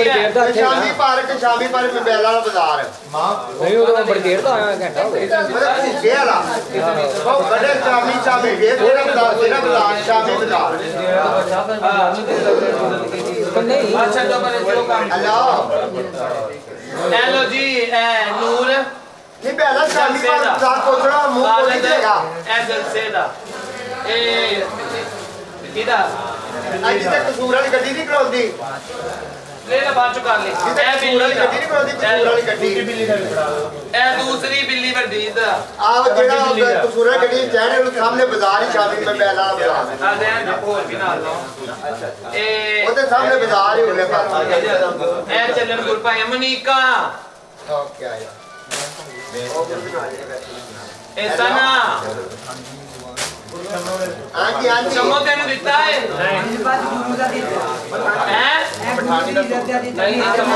Shami park में बेला बाजार नहीं वो तो बड़गेड़ तो आया घंटा हो गया मतलब भूखे वाला वो बड़े शामी तेरा बाजार शामी बाजार नहीं अच्छा तो मैंने जो काम हेलो जी नूर नहीं बेला शामी पार्क बाजार पहुंचना मुंह खोल देगा ऐसे सेदा ए किदा ਅੱਜ ਤੱਕ ਕਸੂਰ ਵਾਲੀ ਗੱਡੀ ਨਹੀਂ ਖਲੋਦੀ ले ना बात चुका ले ਇਹ ਬਿੱਲੀ ਵਾਲੀ ਗੱਡੀ ਨਹੀਂ ਖਲੋਦੀ ਕਸੂਰ ਵਾਲੀ ਗੱਡੀ बिल्ली का ए दूसरी बिल्ली बड़ी इधर ਆਹ ਜਿਹੜਾ ਕਸੂਰ ਵਾਲੀ ਗੱਡੀ ਚੜ੍ਹਨੇ ਉਹਦੇ ਸਾਹਮਣੇ ਬਾਜ਼ਾਰ ਹੀ ਸ਼ਾਮੀ ਮੈਂ ਬੈਲਾ ਵਾਲਾ ਬਾਜ਼ਾਰ आ दे और भी ना लो ए ਉਹਦੇ ਸਾਹਮਣੇ ਬਾਜ਼ਾਰ ਹੀ ਉਹਨੇ ਪਾਸ ए चलन गुरपाई मनीका ਓਕੇ ਆਇਆ ए सना ਹਾਂਜੀ ਹਾਂਜੀ समो तेन दिता है हैं नहीं समो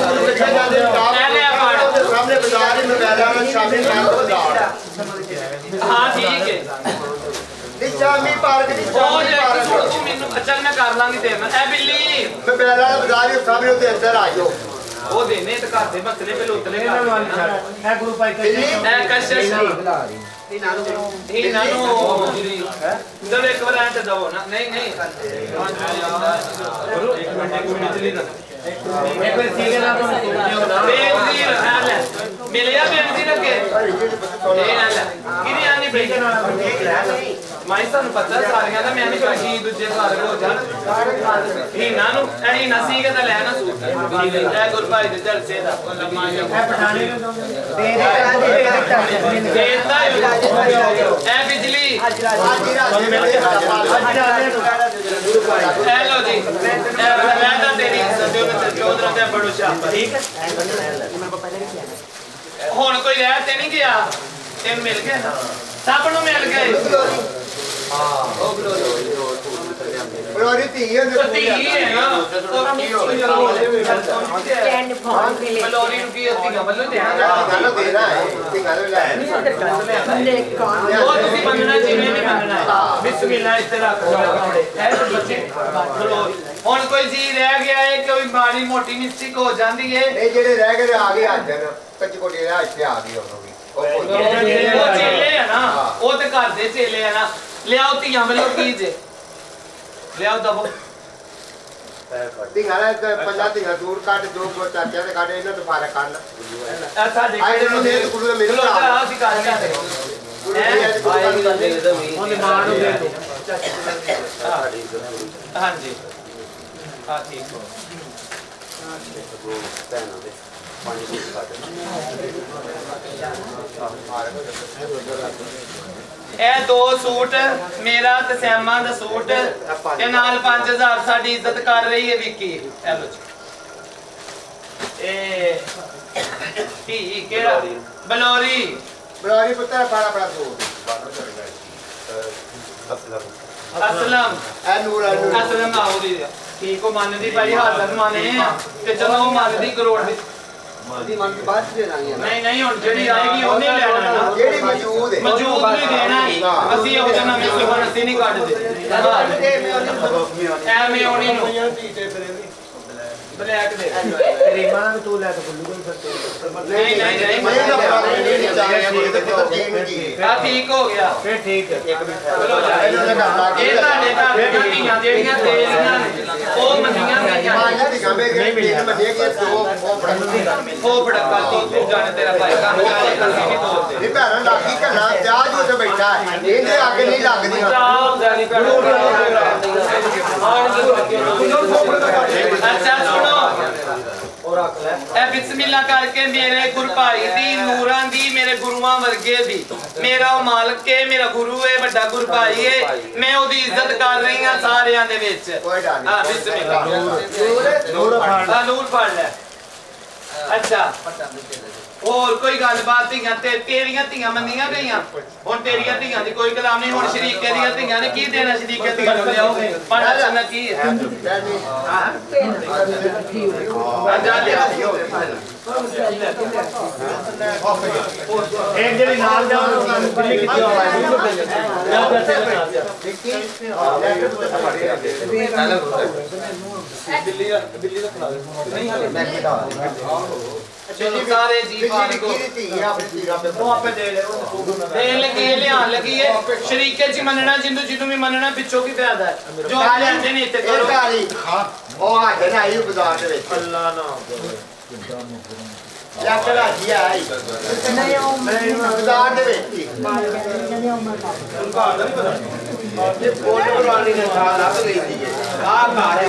सामने बाजार ही में बैला वाला शामी पार्क बाजार हां ठीक है नहीं शामी पार्क नहीं और शामी पार्क तू मेनू अच्छा मैं कर लांगी तेरे नाल ए बिल्ली मैं बैला वाला बाजार ही सामने उधर अंदर आ जाओ वो देने ते घर दे बसले पे लोतले है ग्रुप आई ए कशिश नानू चलो एक बार आते जाओ ना नहीं नहीं एक बार सीधे ना तो बेनजीर हाल है मिले या बेनजीर के ये हाल है किरी आनी ब्रेक माई सन पता सारियां दा मैं नहीं कही दूजे घर हो जान ही नानू एही नसी के ता ले ना सूट ए गुरभाई दे चल से दा है पठाने दे देता ए बिजली हेलो जी मैं ता तेरी सदियों में चौधरा ते बड़ो शाह ठीक है हुन कोई रह ते नहीं गया तेन मिल गया ना सब नु मिल गए हां ओ बलोरी धी है तो धी है ना बलोरी नु की धी बल्लो देना गालो दे रहा है धी गालो ले वो तुसी बनना जिवें भी बनना बिस्मिल्लाह इस तरह कपड़े है तो बच्चे बलोरी हुन कोई जी रह गया है कोई माड़ी मोटी मिस्टेक हो जाती है नहीं जेड़े रह गए आ गए आज कच्ची कोटी रह ਇੱਥੇ ਆ ਗਈ ਉਹ ਵੀ वो चेले है ना वो ते घर दे चेले है ना ले आओ तियां वालो की जे ले आओ दबो ਧੀਆਂ ਦਾ ਪੰਜਾ ਧੀਆਂ ਦੂਰ ਕੱਢ ਜੋ ਚਾਚਿਆਂ ਦੇ ਕੱਢ ਇਹਨਾਂ ਤੋਂ ਫਰਕ ਕੱਢ ऐसा ਆਏ देख ਨੂੰ ਦੇ ਕੁੜੀ ਦਾ ਮੇਰੇ लो ਭਰਾ आ सिखा के ਉਹਦੇ ਮਾਂ ਨੂੰ ਦੇ ਦੋ हां जी हां ठीक हो ਇਹ ਦੋ ਸੂਟ ਮੇਰਾ ਤੇ ਸੈਮਾ ਦਾ ਸੂਟ ਤੇ ਨਾਲ 5000 ਸਾਡੀ ਇੱਜ਼ਤ ਕਰ ਰਹੀ ਹੈ ਵਿੱਕੀ ਇਹ ਲੋ ਇਹ ਠੀਕ ਕਿਹੜਾ ਬਲੋਰੀ ਬਲੋਰੀ ਪੁੱਤਰ ਫਾੜਾ ਫੜਾ ਦੋ ਅਸਲਮ ਐ ਨੂਰ ਅਸਲਮ ਆਉਦੀ ਠੀਕ ਕੋ ਮੰਨਦੀ ਭਾਈ ਹਾਜ਼ਰ ਮਾਨੇ ਤੇ ਚਲੋ ਉਹ ਮੰਨਦੀ ਕਰੋੜ ਦੀ ਦੀ ਮਨ ਦੀ ਬਾਤ ਦੇ ਦਾਂਗੇ ਨਹੀਂ ਨਹੀਂ ਹੁਣ ਜਿਹੜੀ ਆਏਗੀ ਉਹਨੇ ਲੈਣਾ ਨਾ ਜਿਹੜੀ ਮੌਜੂਦ ਹੈ ਮੌਜੂਦ ਨਹੀਂ ਦੇਣਾ ਅਸੀਂ ਉਹਦੇ ਨਾਲ ਮਿਸਲਵਨ ਅਸੀਂ ਨਹੀਂ ਕੱਢਦੇ ਐਵੇਂ ਹੋਣੀ ਨੂੰ ਬਲੈਕ ਦੇ ਰੀਮਾ ਨੂੰ ਤੂੰ ਲੈ ਤਾਂ ਗੁੱਲੂ ਕੋਈ ਫਿਰ ਨਹੀਂ ਨਹੀਂ ਨਹੀਂ ਮੈਂ ਨਾ ਨਹੀਂ ਚਾਹਿਆ ਕੋਈ ਤੇ ਤਕੀਮ ਕੀ ਆ ਠੀਕ ਹੋ ਗਿਆ ਫਿਰ ਠੀਕ ਹੈ ਚਲੋ ਜਾ ਇਹ ਤੁਹਾਡੇ ਘਰ ਦੀਆਂ ਧੀਆਂ ਜਿਹੜੀਆਂ ਤੇਰੀਆਂ ਨੇ ਉਹ ਮੰਨੀਆਂ ਗਈਆਂ ਮਾਂ ਦੀ ਗੰਬੇ ਗਏ ਤਿੰਨ ਮੰਨੇ ਕਿ ਦੋ ਉਹ ਫੜਕਾ ਤੂੰ ਜਾਣੇ ਤੇਰਾ ਭਾਈ ਕੰਮ ਕਾਲੇ ਕਰਦੀ ਨਹੀਂ ਤੋੜਦੇ ਨਹੀਂ ਭੈਣਾਂ ਲੱਗੀ ਘਣਾ ਪਿਆਜ ਉੱਤੇ ਬੈਠਾ ਇਹਦੇ ਅੱਗ ਨਹੀਂ ਲੱਗਦੀ ਚਾਹ ਗਾਲੀ अच्छा सुनो और रख ले ए बिस्मिल्लाह करके मेरे गुरभाई दी नूरां दी मेरे गुरुआं वर्गे दी मेरा ओ मालिक है मेरा गुरु है बड़ा गुरभाई है मैं ओदी इज्जत कर रही हां सारेयां दे विच हां बिस्मिल्लाह नूर फाड़ नूर फाड़ ले अच्छा ਹੋਰ ਕੋਈ ਗੱਲਬਾਤ ਧੀਆਂ ਤੇ ਤੇਰੀਆਂ ਧੀਆਂ ਮੰਨੀਆਂ ਗਈਆਂ ਹੁਣ ਤੇਰੀਆਂ ਧੀਆਂ ਦੀ ਕੋਈ ਕਲਾਮ ਨਹੀਂ ਹੁਣ ਸ਼ਰੀਕੇ ਦੀਆਂ ਧੀਆਂ ਨੇ ਕੀ ਦੇਣਾ ਸ਼ਰੀਕੇ ਧੀਆਂ ਨੂੰ ਲਿਆਓ ਪਾਣਾ ਚੰਨਾ ਕੀ ਹੈ एक जड़ी नाल जाओ ना बिल्ली कितनी आवाज बिल्ली तो खिला चलो सारे जी पार को वो आपे दे ले देन लगी है लियान लगी है शरीके जी मनना जिंदू जिंदू भी मनना पिछो की फायदा है जो लेंदे नहीं ते करो ਉਹ ਆ ਕੇ ਨਾ ਆਈ ਬਾਜ਼ਾਰ ਦੇ ਵਿੱਚ अल्लाह ना ਲੱਕੜਾ ਜੀ ਆਈ ਬਾਜ਼ਾਰ ਦੇ ਵਿੱਚ ਹੀ ਇਹ ਕੋਲ ਪੁਰਾਣੀ ਨੇ ਸਾਲ ਲੱਗ ਗਈ ਸੀ ਆਹ ਘਰ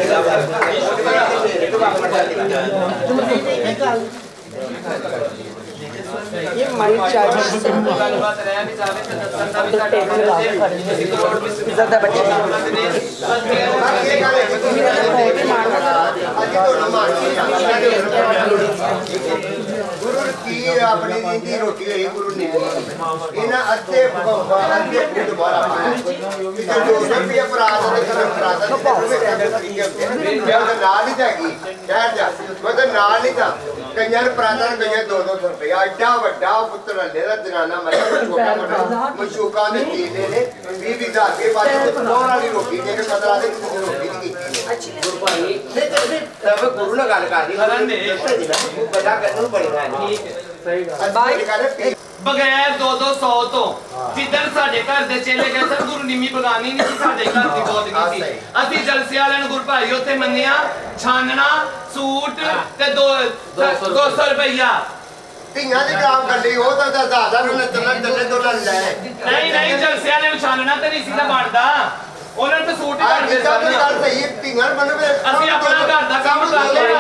ये हमारी चाय ਗੱਲਬਾਤ ਰਹਿ ਵੀ ਜਾਵੇ ਤੇ ਦੱਸਣ ਦਾ ਵੀ ਸਾਡਾ ਅਸੀਂ ਕਰੋੜ ਵੀ ज्यादा बच्चे ਗੁਰੂ ਕੀ ਆਪਣੀ ਨੀਂਦੀ ਰੋਟੀ ਹੋਈ ਗੁਰੂ ਨੇ ਇਹਨਾਂ ਅੱਧੇ ਭਗਵਾ ਅੱਧੇ ਖੁਦ ਦੁਬਾਰਾ ਕਿਤੇ 200 ਰੁਪਏ ਅਪਰਾਧ ਦੇ ਕਰ ਅਪਰਾਧ ਦੇ ਨਾਲ ਹੀ ਜਾਗੀ ਕਹਿ ਜਾ ਮਤਲਬ ਨਾਲ ਨਹੀਂ ਤਾਂ ਕਈਆਂ ਅਪਰਾਧਾਂ ਨੂੰ ਕਈਆਂ 200 ਰੁਪਏ ਐਡਾ ਵੱਡਾ ਪੁੱਤਰ ਹੱਲੇ ਦਾ ਜਨਾਨਾ ਮਰਿਆ ਛੋਟਾ ਵੱਡਾ ਮਸ਼ੂਕਾਂ ਦੇ ਕੀਲੇ ਨੇ 20,000 ਕੇ ਬਾਅਦ ਲੋੜ ਵਾਲੀ ਰੋਟੀ ਦੇ ਕੇ ਪਤਾ ਲੱਗੇ ਕਿਸੇ ਨੇ ਰੋਟੀ ਨਹੀਂ ਕੀਤੀ ਅੱਛੀ ਗੁਰੂ ਭਾਈ ਨਹੀਂ ਤੇ ਗੁਰੂ ਨਾਲ ਗੱਲ ਕਰਦੀ ਕਰਨ ਦੇ ਪਤਾ ਕਰਨ ਨੂੰ ਪੜੇਗਾ ਠੀਕ ਹੈ ਸਹੀ ਗੱਲ ਬਗੈਰ 200 ਤੋਂ ਜਿੱਦਣ ਸਾਡੇ ਘਰ ਦੇ ਚੇਲੇ ਗਏ ਸਨ ਗੁਰੂ ਨਿੰਮੀ ਬਗਾਨੀ ਨਹੀਂ ਸੀ ਸਾਡੇ ਘਰ ਦੀ ਬਹੁਤ ਕੀਤੀ ਅਸੀਂ ਜਲਸੇ ਵਾਲਿਆਂ ਨੂੰ ਗੁਰੂ ਭਾਈ ਉੱਥੇ ਮੰਨਿਆ ਛਾਨਣਾ ਸੂਟ ਤੇ 200 ਰੁਪਈਆ ਧੀਆਂ ਦੀ ਕੰਮ ਕਰ ਲਈ ਉਹ ਤਾਂ ਦਾਦਾ ਨੂੰ ਨੱਚਣਾ ਤੋਂ ਲੈ ਨਹੀਂ ਜਲਸੇ ਵਾਲਿਆਂ ਨੂੰ ਛਾਨਣਾ ਤੇ ਨਹੀਂ ਸੀ ਨਾ ਬਣਦਾ ਉਹਨਾਂ ਨੂੰ ਤਾਂ ਸੂਟ ਹੀ ਬਣਦੇ ਸਨ ਗੱਲ ਸਹੀ ਧੀਆਂ ਬਣਵੇ ਅਸੀਂ ਆਪਣਾ ਘਰ ਦਾ ਕੰਮ ਕਰ ਲਿਆ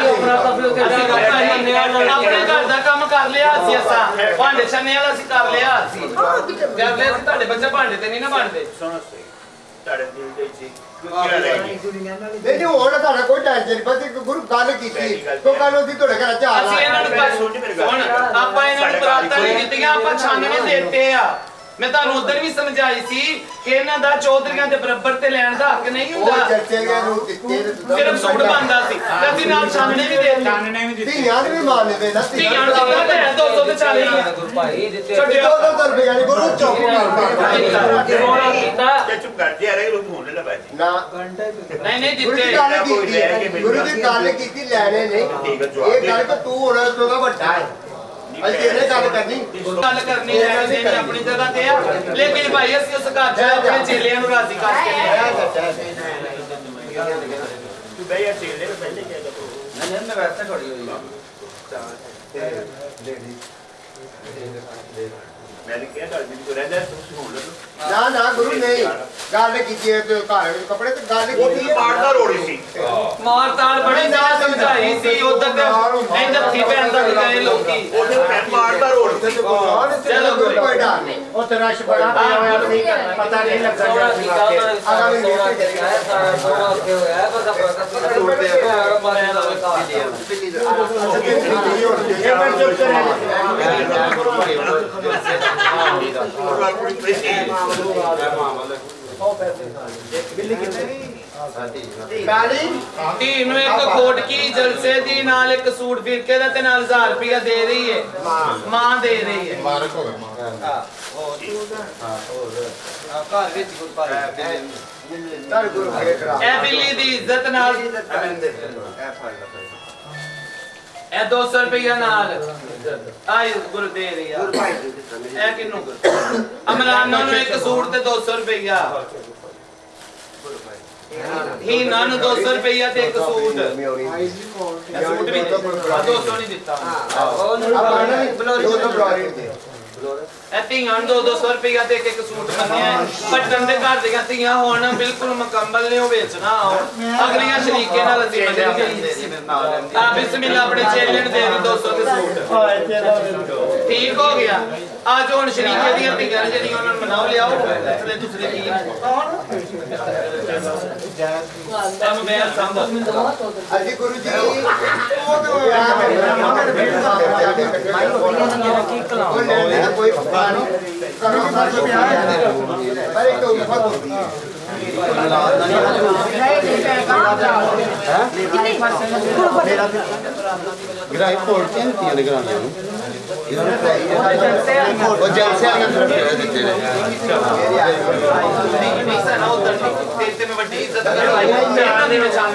ਆਪਣੇ ਘਰ ਦਾ ਕੰਮ ਕਰ ਲਿਆ ਅਸੀਂ ਅਸਾਂ ਭਾਂਡੇ ਛੰਨੇ ਵਾਲਾ ਅਸੀਂ ਕਰ ਲਿਆ ਅਸੀਂ ਕਰ ਲਿਆ ਤੁਹਾਡੇ ਬੱਚੇ ਭਾਂਡੇ ਤੇ ਨਹੀਂ ਨਾ ਬਣਦੇ ਤੁਹਾਡੇ ਦਿਲ ਦੇ ਜੀ ਨਹੀਂ ਹੁਣ ਤੁਹਾਡਾ ਕੋਈ ਟੈਨਸ਼ਨ ਨਹੀਂ ਬਸ ਇੱਕ ਗੁਰੂ ਗੱਲ ਕੀਤੀ ਕੋ ਗੱਲ ਉਹਦੀ ਤੁਹਾਡੇ ਘਰ ਚ ਆ ਅਸੀਂ ਇਹਨਾਂ ਨੂੰ ਹੁਣ ਆਪਾਂ ਇਹਨਾਂ ਨੂੰ ਬਰਾਤਾਂ ਨਹੀਂ ਦਿੱਤੀਆਂ ਆਪਾਂ ਛਾਨਣੇ ਦਿੱਤੇ ਆ ਮੈਂ ਤੁਹਾਨੂੰ ਉਧਰ ਵੀ ਸਮਝਾਈ ਸੀ ਕਿ ਇਹਨਾਂ ਦਾ ਚੌਧਰੀਆਂ ਦੇ ਬਰਾਬਰ ਤੇ ਲੈਣ ਦਾ ਹੱਕ ਨਹੀਂ ਹੁੰਦਾ ਉਹ ਚਰਚੇ ਗਏ ਨੂੰ ਦਿੱਤੇ ਸਿਰਫ ਸੂਟ ਬਣਦਾ ਸੀ ਤੇ ਅਸੀਂ ਨਾਲ ਛਾਨਣੇ ਵੀ ਦਿੱਤੇ ਧੀਆਂ ਵੀ ਮਾਨ ਦੇ ਨਾ ਧੀਆਂ ਨੂੰ ਦਿੱਤਾ ਤੇ 200 ਤੇ ਚੱਲ ਗਈ ਗੁਰੂ ਭਾਈ ਦਿੱਤੇ ਛੱਡਿਓ 200 ਰੁਪਏ ਯਾਨੀ ਗੁਰੂ ਚੁੱਪ ਤੇ ਚੁੱਪ ਕਰ ਜਾ ਰਹੇ ਲੋਕ ਹੋਣ ਲੈ ਬਾਜੀ ਨਾ ਨਹੀਂ ਗੁਰੂ ਦੀ ਗੱਲ ਕੀਤੀ ਗੁਰੂ ਦੀ ਗੱਲ ਕੀਤੀ ਲੈਣੇ ਨੇ ਇਹ ਗੱਲ ਕਿ ਤੂੰ ਹੁਣ ਤੋਂ ਵੱਡਾ ਹੈ ਅਸੀਂ ਇਹਨੇ ਗੱਲ ਕਰਨੀ ਲੈਣੇ ਨੇ ਆਪਣੀ ਜਗ੍ਹਾ ਤੇ ਆ ਲੇਕਿਨ ਭਾਈ ਅਸੀਂ ਉਸ ਘਰ 'ਚ ਆਪਣੇ ਚੇਲਿਆਂ ਨੂੰ ਰਾਜ਼ੀ ਕਰਕੇ ਤੂੰ ਬਈ ਚੇਲੇ ਪਹਿਲੇ ਕੀ ਕਰ ਨਹੀਂ ਮੈਂ ਵੈਸੇ ਥੋੜੀ ਹੋਈ ਮੈਂ ਕਿਹਾ ਤਾਂ ਜੀ ਕੋ ਰਹਿੰਦਾ ਤੂੰ ਹੋਣ ਲੈ ਨਾ ਨਾ ਗੁਰੂ ਨਹੀਂ ਗੱਲ ਕੀਤੀ ਹੈ ਤੇ ਘਰ ਵਿੱਚ ਕੱਪੜੇ ਤੇ ਗੱਲ ਕੀਤੀ ਹੈ ਮਾਰਦਾ ਰੋੜੀ ਸੀ ਮਾਰ ਤਾਲ ਬੜੀ ਨਾ ਸਮਝਾਈ ਸੀ ਉਧਰ ਤੇ ਐਂ ਜੱਥੀ ਪੈਣ ਦਾ ਗਏ ਲੋਕੀ ਉਹਦੇ ਪੈਰ ਮਾਰਦਾ ਰੋੜੀ ਸੀ ਚਲੋ ਗੁਰੂ ਕੋਈ ਡਰ ਨਹੀਂ ਉਹ ਤੇ ਰਸ਼ ਬੜਾ ਪਿਆ ਹੋਇਆ ਸੀ ਪਤਾ ਨਹੀਂ ਲੱਗਾ सोना सीखा उन्होंने आगामी सोना सीखा है सारा सोना के हो है बस अब मारे ना ਇਹ ਮੈਂ ਚੁੱਪ ਧੀ ਨੂੰ ਇੱਕ ਖੋਟਕੀ ਜਲਸੇ ਦੀ ਨਾਲ ਇੱਕ ਸੂਟ ਫਿਰਕੇ ਦਾ ਤੇ ਨਾਲ 1000 ਰੁਪਇਆ ਦੇ ਰਹੀ ਹੈ ਮਾਂ ਦੇ ਰਹੀ ਹੈ ਮਾਰਕ ਹੋਵੇ ਮਾਂ ਘਰ ਵਿੱਚ ਗੁਰ ਪਾਇਆ ਤਰ ਗੁਰੂ ਕੇ ਕਰਾ ਇਹ ਬਿੱਲੀ ਦੀ ਇੱਜ਼ਤ ਨਾਲ ਇਹ 200 ਰੁਪਇਆ ਨਾਲ ਆਈ ਗੁਰ ਦੇ ਰਹੀ ਆ ਇਹ ਕਿਨੂੰ ਅਮਰਾਨਾ ਨੂੰ ਇੱਕ ਸੂਟ ਤੇ 200 ਰੁਪਇਆ ਹੀ ਨਾ ਨੂੰ 200 ਰੁਪਇਆ ਤੇ ਇੱਕ ਸੂਟ ਸੂਟ ਵੀ 200 ਨਹੀਂ ਦਿੱਤਾ ਇਹ ਧੀਆਂ ਨੂੰ 200 ਰੁਪਇਆ ਤੇ ਇੱਕ ਸੂਟ ਮੰਨਿਆ ਪੱਟਣ ਦੇ ਘਰ ਦੀਆਂ ਧੀਆਂ ਹੋਣ ਬਿਲਕੁਲ ਮੁਕੰਮਲ ਨੇ ਉਹ ਵੇਚਣਾ ਅਗਲੀਆਂ ਸ਼ਰੀਕੇ ਨਾਲ ਅਸੀਂ ਮੰਨਦੇ ਆ ਬਿਸਮਿਲ੍ਲਾ ਆਪਣੇ ਚੇਲੇ ਨੂੰ ਦੇ ਦੀ 200 ਦੇ ਸੂਟ ਠੀਕ ਹੋ ਗਿਆ ਅੱਜ ਹੁਣ ਸ਼ਰੀਕੇ ਦੀਆਂ ਧੀਆਂ ਜਿਹੜੀਆਂ ਉਹਨਾਂ ਨੂੰ ਮਨਾਓ ਲਿਆਓ ਦੂਸਰੇ ਕੀ मोबाइल संभो अजी गुरु जी कोई ग्राई पोल्टियां दित्तियां ने ग्राइयां नूं ਉਹ ਜਲਸੇ ਵਾਲੀਆਂ ਤਰਫ ਦਿੱਤੇ ਨੇ नहीं सना उधर तेरे में बड़ी इज्जत कर भाई मेरा नहीं पहचान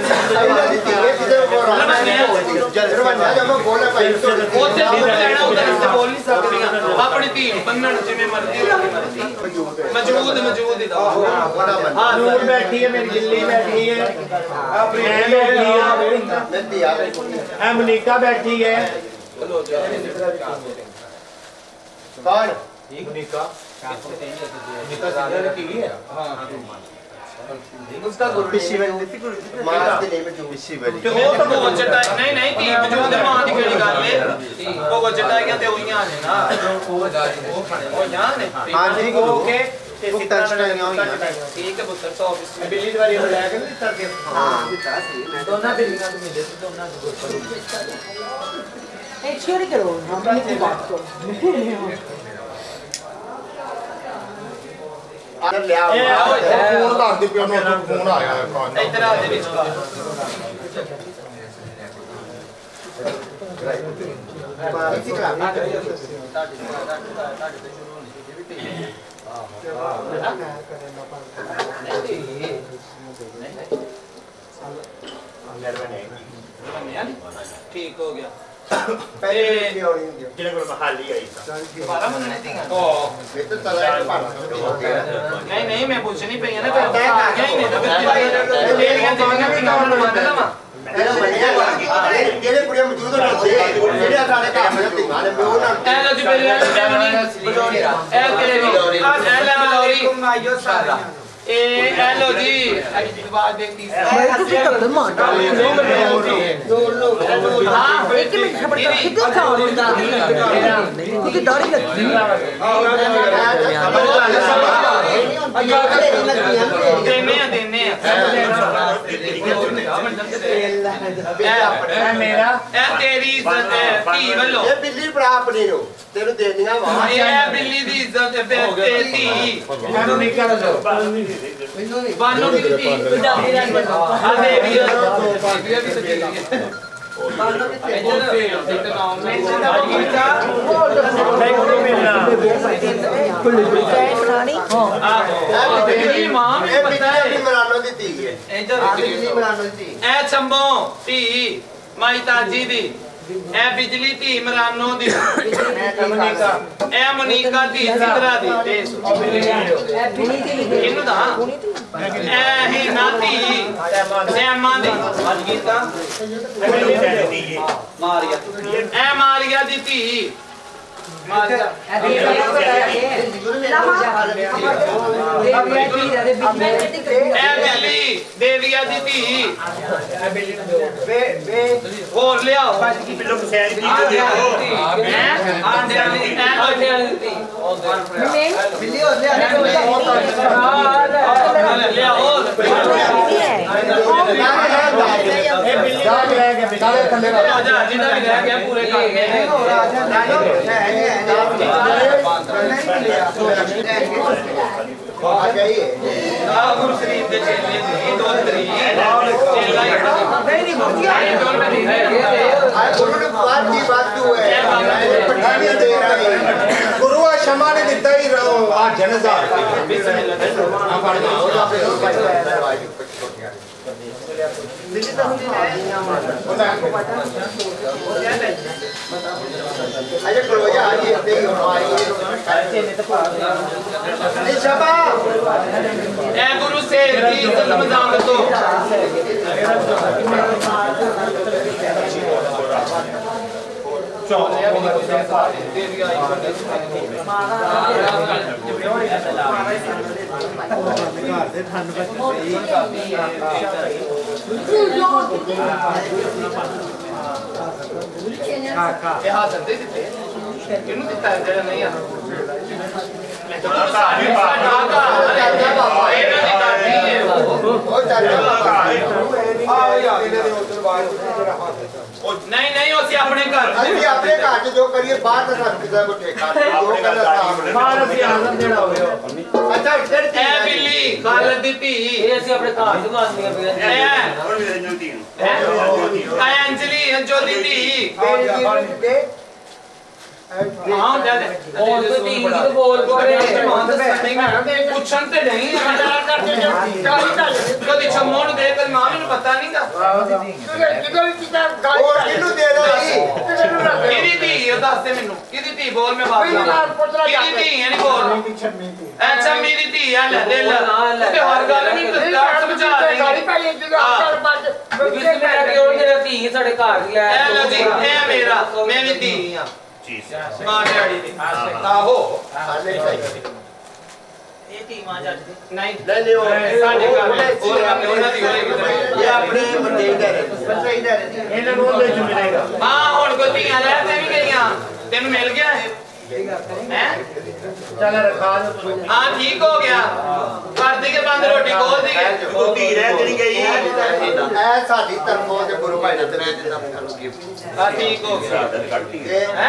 ओते तू लेना उधर से बोल नहीं सकती अपनी धी बन्नन जिਵੇਂ मर्जी मौजूद दा हां नूर बैठी है मेरी दिल्ली बैठी है प्रेम बैठी है अमरीका बैठी है कौन अमरीका उसका गुरु पिछली वाली नीति गुरु मास के नहीं में जो पिछली वाली ਤੇ ਉਹ ਤਾਂ ਉਹ ਚਟਾ ਨਹੀਂ ਤੀ ਵਜੂਦ ਮਾਂ ਦੀ ਕਿਹੜੀ ਗੱਲ ਏ ਉਹ ਚਟਾ ਗਿਆ ਤੇ ਉਹੀਆਂ ਨੇ ਨਾ ਉਹ ਜਾਂ ਨੇ हां जी गुरु ओके ਤੇ ਸਿੱਧਾ ਚੜਾਈਆਂ ਹੋਈਆਂ ਠੀਕ ਹੈ ਪੁੱਤਰ 100 बिल्ली दवारी हो जाएगा ना तर के हां ਦਿੱਤਾ ਸੀ ਮੈਂ ਦੋਨਾਂ ਬਿੱਲੀਆਂ ਨੂੰ ਮਿਲੇ ਸੀ ਦੋਨਾਂ ਨੂੰ ਗੁਰਪੁਰ ए छोड़ करो हम नहीं बात करो ਆਦਰ ਲਿਆ ਫੋਨ ਕਰਦੇ ਪਿਓ ਨੂੰ ਫੋਨ ਆਇਆ ਕੌਣ ਇੱਧਰ ਆ ਦੇ ਵਿੱਚ ਇਸੇ ਕਰਾ ठीक हो गया ਪਹਿਲੇ ਵੀ ਹੋਣੀ ਹੁੰਦੀ ਜਿਹਨੇ ਕੋਲ ਮਹਾਲੀ ਆਈ ਸੀ 12 ਮੰਨਣੇ ਤੀ ਇਹ ਤਾਂ ਤਲਾ ਇੱਕ ਪਾਣਾ नहीं मैं पूछ नहीं पई ना फिर आ गया ही नहीं तो तेरियां कौन मंगदा वा ਇਹਦਾ ਮੰਨਿਆ ਜਿਹੜੇ ਕੁੜੀਆਂ ਮੌਜੂਦ ਹੁੰਦੇ ਜਿਹੜੇ ਸਾਡੇ ਘਰ ਦੇ ਧੀਆਂ ਨੇ ਮੈਂ ਉਹਨਾਂ ए लो जी मेरी बलौरी ए तेरे भी ए ले बलौरी ए लो जी बात देखती मैं तो कितना तो मार हां एक मिनट खबर कर कितना खाओ क्योंकि दाढ़ी लगती देने मेरा ए तेरी इज्जत है धी ਵੱਲੋਂ ਇਹ ਬਿੱਲੀ ਬਣਾ ਆਪਣੀ ਨੂੰ ਤੈਨੂੰ ਦੇਣੀਆਂ ਵਾ ਇਹ ਬਿੱਲੀ ਦੀ ਇੱਜ਼ਤ ਹੈ ਤੇ धी ਮੈਨੂੰ ਨਹੀਂ ਕਰ ਦੋ ਬਾਨੋ ਦੀ धी ਆ ਦੇਵੀ ਵੀ ਸੱਜੇ खानी ਮੇਰੀ ਮਾਂ ਇਹ ਬਿੱਲੀ ਮਰਾਨੋ ਦੀ ਧੀ ਹੈ ਇੱਧਰ ਮਰਾਨੋ ਦੀ ਧੀ ਐ ਚੰਬੋ ਧੀ ਮਾਈ ਤਾਜੀ ਦੀ ਐ ਬਿਜਲੀ ਧੀ ਮਰਾਨੋ ਦੀ ਐ ਮਨੀਕਾ ਧੀ ਸਿਧਰਾ ਦੀ ਤੇ ਇਹਨੂੰ ਦਾ ਐ ਹੀ ਨਾਤੀ ਸੈਮਾ ਦੀ ਅੱਜ ਕੀਤਾ ਮਾਰੀਆ ਐ ਮਾਰੀਆ ਦੀ ਧੀ ਮਾਰੀਆ ਐ ਬਿੱਲੀ ਦੇਵੀਆ ਦੀ ਧੀ ਹੋਰ ਲਿਆਓ ਬਿੱਲੋ ਪਸੈਨ ਦੀ ਦੇ ਦਿਓ ਆਂਡਿਆਂ ਦੀ ਐ ਆਂਡਿਆਂ ਦੀ ਧੀ बिल्ली और ਲਿਆ ਹੋਰ ਇਹ ਬਿੱਲੀ ਦਾ ਲੈ ਕੇ ਬਿਠਾਵੇ ਥੱਲੇ ਰਾਜਾ ਜਿਹਦਾ ਵੀ ਰਹਿ ਗਿਆ ਪੂਰੇ ਕਰ ਗਏ ਆ ਗਈ ਆ ਗੁਰੂ ਸ਼ਰੀਫ ਦੇ ਚੇਲੇ ਦੀ ਦੋ ਤਰੀ ਚੇਲਾ ਹੀ नहीं मुर्गियां ਆ ਗੁਰੂ ਨੇ ਬਾਤ ਦੀ ਬਾਤ ਕਿਉਂ ਹੈ ਪਠਾਨੀਆਂ ਦੇ ਰਹੀ ਗੁਰੂ ਆ ਸ਼ਮਾ ਨੇ ਦਿੱਤਾ ਹੀ ਆ ਜਨਜ਼ਾਰ ਆ ਪੜਨਾ ਉਹਦਾ ਅਜੇ ਕਰੋਇਆ ਆ ਜੀ ਤੇ ਇਹ ਸ਼ਬਾ ਐ ਗੁਰੂ ਸੇਠ ਦੀ ਇੱਜ਼ਤ ਮਜ਼ਾਕ ਤੋਂ ਇਹ ਹਾਜ਼ਰ ਦੇ ਦਿੱਤੇ ਇਹਨੂੰ ਦਿੱਤਾ ਜਿਹੜਾ ਨਹੀਂ ਆ ਮੈਂ ਤਾਂ ਸਾਡਾ ਇਹਨਾਂ ਦੀ ਦਾਦੀ ਹੈ ਉਹ ਚਾਚਾ करिए बात है सब किसी को ठेका जो करना साहब ਮਾਰ ਅਸੀਂ ਆਜ਼ਮ ਜਿਹੜਾ ਹੋਵੇ अच्छा फिर ਐ ਬਿੱਲੀ ਖਾਲਦ ਦੀ ਧੀ ਇਹ ਅਸੀਂ ਆਪਣੇ ਘਰ ਜਗਾਉਂਦੀਆਂ ਪਈਆਂ ਐ ਅੰਜਲੀ ਅੰਜੋਲੀ ਧੀ ਹਾਂ ਲੈ ਲੈ ਹੋਰ ਕੋਈ ਧੀ ਦੀ ਬੋਲ ਕੋਰੇ ਪੁੱਛਣ ਤੇ ਨਹੀਂ ਕਦੀ ਛੰਮੋ ਨੂੰ ਦੇਖ ਮਾਂ ਮੈਨੂੰ ਪਤਾ ਨਹੀਂਗਾ और किनु दे रही ਕਿਹਦੀ ਧੀ ਉਹ ਦੱਸ ਦੇ ਮੈਨੂੰ ਕਿਹਦੀ ਧੀ ਬੋਲ ਮੈਂ ਬਾਤ ਕਰਾਂ ਕਿਹਦੀ ਧੀ ਹੈ ਨਹੀਂ ਬੋਲ ਅੱਛਾ ਮੇਰੀ ਧੀ ਆ ਲੈ ਲੈ ਤੇ ਹਰ ਗੱਲ ਨਹੀਂ ਦੱਸਦਾ ਸਮਝਾ ਦੇ ਕਿਸ ਮੇਰਾ ਕਿ ਉਹ ਜਿਹੜਾ ਧੀ ਸਾਡੇ ਘਰ ਦੀ ਇਹ ਲੋ ਜੀ ਇਹ ਮੇਰਾ ਮੈਂ ਵੀ ਧੀ ਆ ਮਾਂ ਡੈਡੀ ਦੀ ਆਹੋ ਇਹ ਧੀ ਮਾਂ ਜੱਜ ਦੀ ਨਹੀਂ ले लियो ਸਾਡੇ ਘਰ ਉਹਨਾਂ ਦੀ ਹੋਏਗੀ ये अपने बंदे इधर है बच्चा इधर है ਇਹਨਾਂ ਨੂੰ ਉਹਦੇ ਚ ਮਿਲੇਗਾ ਹਾਂ ਹੁਣ ਕੋਈ ਧੀਆਂ ਲੈ ਤੇ ਵੀ ਗਈਆਂ ਤੈਨੂੰ ਮਿਲ ਗਿਆ ਹੈ ਚੱਲ ਰਖਾ ਦੇ ਹਾਂ ਠੀਕ ਹੋ ਗਿਆ ਕਰ ਦੇ ਕੇ ਬੰਦ ਰੋਟੀ ਖੋਲ ਦੇ ਕੇ ਤੂੰ ਧੀ ਰਹਿ ਜਿਹੜੀ ਗਈ ए साडी तरफों ते गुरु भाई ने तेरे जिंदा खानू गिफ्ट ਹਾਂ ਠੀਕ ਹੋ ਗਿਆ ए ਹੈ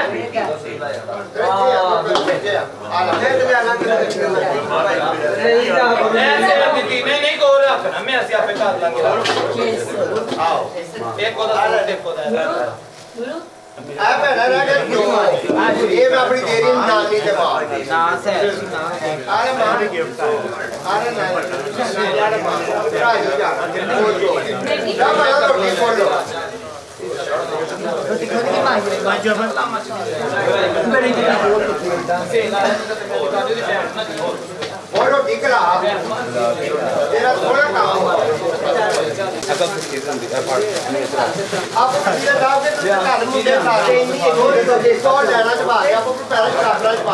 ਐਸੇ ਦਿੱਤੀ ਨਹੀਂ ਕੋਲ ਰੱਖਣਾ ਮੈਂ ਅਸੀਂ ਆਪੇ ਕਰ ਲਾਂਗੇ आओ ਇੱਕ ਉਹਦਾ ਸੂਟ ਇੱਕ ਉਹਦਾ आ भैणा रह गया क्यों ये मैं अपनी देरी नानी दे बाहर ਨਾ ਸੇ अरे मां गिफ्ट अरे नहीं यार मां राजी जा बोल दो जा मैं रोटी खोल लो वो रोटी खिला तेरा थोड़ा काम आप सीधे लाओ के तो घर मुझे लाते ही नहीं वो तो देखो लेना चबा के आपको पहले खराबरा चबा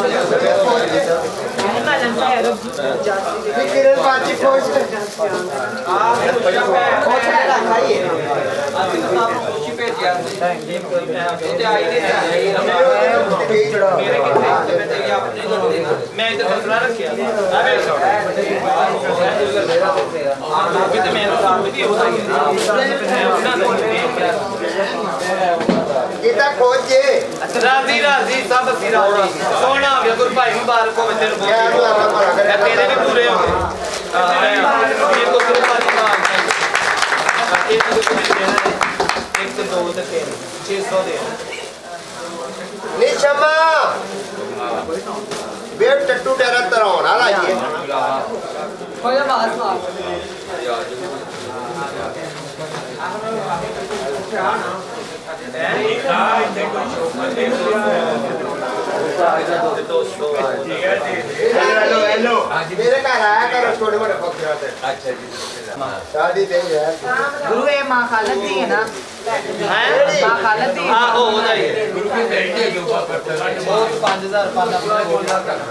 किरण बाजी खोज ਮੈਂ ਇੱਥੇ ਦਸਰਾ ਰੱਖਿਆ ਆਵੇ ਵੀ ਤੇ ਮੈਨੂੰ ਸਾਥ ਵੀ ਉਹਦਾ ਹੀ किता खोजे ਰਾਜ਼ੀ ਰਾਜ਼ੀ ਸਭ ਅਸੀਂ ਰਾਜ਼ੀ ਸੋਹਣਾ ਹੋ ਗਿਆ ਗੁਰੂ ਭਾਈ ਮੁਬਾਰਕ ਹੋਵੇ ਤੇਰੇ ਕੋਲ ਤੇਰੇ ਵੀ ਪੂਰੇ ਹੋ ਗਏ ਇਹ ਕੋ ਗੁਰੂ ਭਾਈ ਨਾਲ ਇਹ ਤੋਂ ਦੇਣਾ 1 2 ਤੇ 3 600 ਦੇ निशमा बेट टट्टू डेरा तरौना लाइए कोई बात नहीं हेलो मेरे घर आया करो छोटे मोटे फंक्शन पे अच्छा जी शादी नहीं है गुरु ये मां खालत दी है ना ਹੈ मां खालत दी ਹਾਂ ਉਹ ਉਹਦਾ ਹੀ ਹੈ ਉਹ 5000 ਪਾਣਾ ਆਪਣੇ ਕੋਲ ਨਾ ਕਰ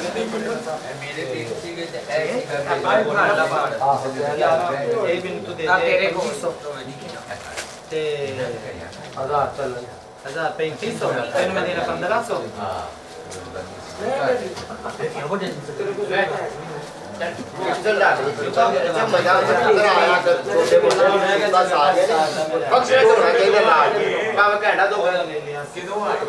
ਇਹ ਬਿਨ ਤੂੰ ਦੇ ਦੇ तेरे को ਤੇ 1000 ਚੱਲ 3500 ਤੈਨੂੰ ਮੈਂ ਦੇਣਾ 1500 चल अच्छा मजा अंदर आया कर छोटे मोटे बस आ गए फंक्शन होना चाहिए लाल काम कहना दो ਕਿਦੋਂ ਆ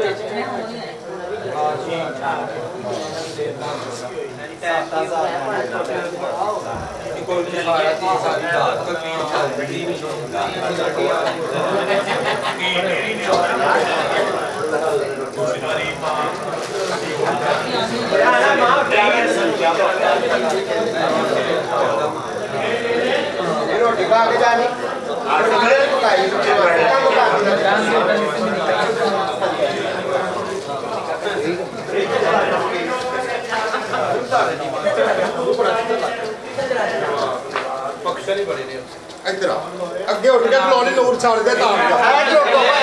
रोटी खा के जानी पकाई ਇੱਧਰ ਆ ਅੱਗੇ ਉੱਠ ਕੇ ਬੁਲਾਉਣੀ ਨੂਰ ਛੱਡ ਦੇ ਤਾਂ जो